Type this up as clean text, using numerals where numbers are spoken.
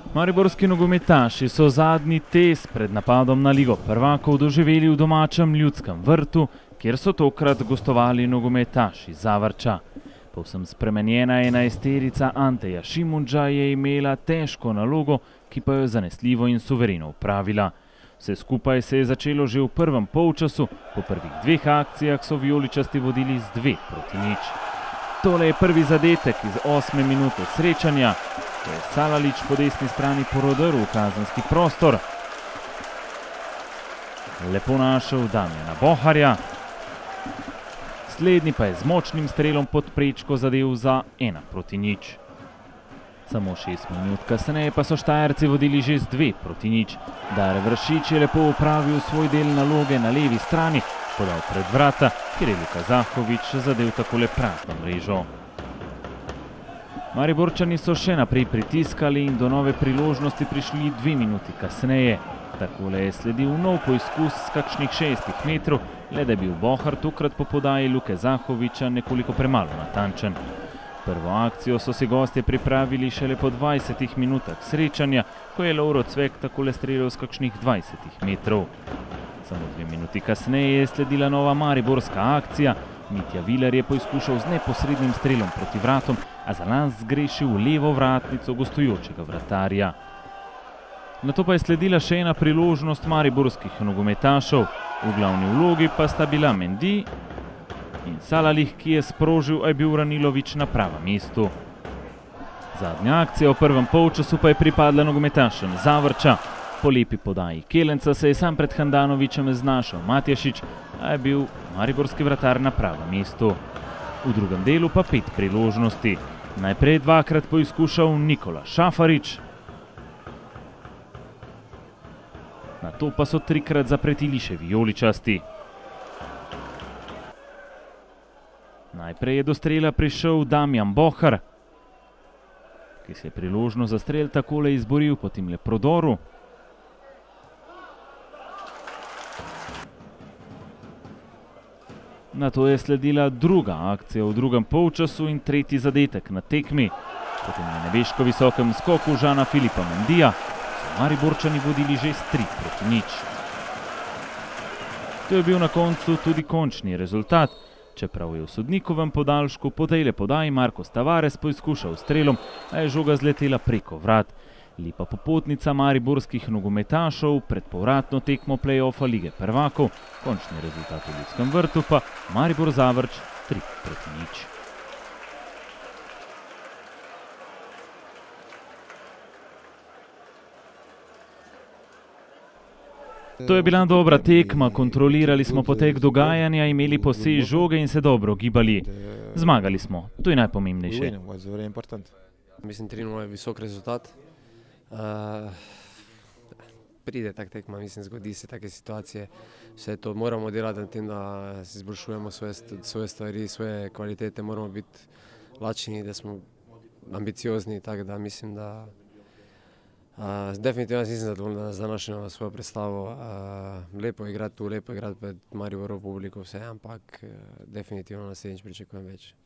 Mariborski nogometaši so zadnji test pred napadom na Ligo prvakov doživeli v domačem Ljudskem vrtu, kjer so tokrat gostovali nogometaši Zavrča. Povsem spremenjena enajsterica Anteja Šimundža je imela težko nalogo, ki pa jo je zanesljivo in suvereno upravila. Vse skupaj se je začelo že v prvem polčasu, po prvih dveh akcijah so vijoličasti vodili z 2-0. Tole je prvi zadetek iz 8. minute srečanja, ko je Salalić po desni strani porodrl v kazenski prostor. Lepo našel Damjana Boharja. Slednji pa je z močnim strelom pod prečko zadel za 1-0. Samo 6 minut kasneje pa so Štajerci vodili že z 2-0. Dare Vršič je lepo upravil svoj del naloge na levi strani, podal pred vrata, kjer je Luka Zahovič zadel takole prazno mrežo. Mariborčani so še naprej pritiskali in do nove priložnosti prišli 2 minuti kasneje. Takole je sledil nov poizkus z kakšnih 6 metrov, le da je bil Bohar tokrat po podaji Luke Zahoviča nekoliko premalo natančen. Prvo akcijo so si gostje pripravili šele po 20 minutah srečanja, ko je Lovro Cvek takole streljal z kakšnih 20 metrov. Samo 2 minuti kasneje je sledila nova mariborska akcija. Mitja Viler je poizkušal z neposrednim strelom proti vratom, a za las zgrešil levo vratnico gostujočega vratarja. Nato pa je sledila še ena priložnost mariborskih nogometašev. V glavni vlogi pa sta bila Mendy in Salalić, ki je sprožil, a je bil Ranilović na pravem mestu. Zadnja akcija v prvem polčasu pa je pripadla nogometašem Zavrča. Po lepi podaji Kelenca se je sam pred Handanovićem znašel Matjašič, a je bil mariborski vratar na pravem mestu. V drugem delu pa 5 priložnosti. Najprej dvakrat poizkušal Nikola Šafarić, nato pa so 3-krat zapretili še vijoličasti. Najprej je do strela prišel Damjan Bohar, ki se je priložnost za strel takole izboril po temle prodoru. Nato je sledila druga akcija v drugem polčasu in tretji zadetek na tekmi. Potem na nebeško visokem skoku Žana Filipa Mendyja so Mariborčani vodili že s 3-0. To je bil na koncu tudi končni rezultat. Čeprav je v sodnikovem podaljšku po tej podaji Marcos Tavares poizkušal strelom, a je žoga zletela preko vrat. Lepa popotnica mariborskih nogometašev pred povratno tekmo play-offa Lige prvakov, končni rezultat v Ljudskem vrtu pa Maribor Zavrč 3-0. To je bila dobra tekma, kontrolirali smo potek dogajanja, imeli posej žoge in se dobro gibali. Zmagali smo, to je najpomembnejše. Mislim, 3-0 je visok rezultat. Pride tak tekma, mislim, zgodi se take situacije. Vse to moramo delati na tem, da se izboljšujemo svoje stvari, svoje kvalitete, moramo biti lačni, da smo ambiciozni, tako da mislim, da definitivno nisem zadovoljen za današnjo svojo predstavo. Lepo igrati tu, lepo igrati pred Mariborom publiko, vse, ampak definitivno naslednjič pričakujem več.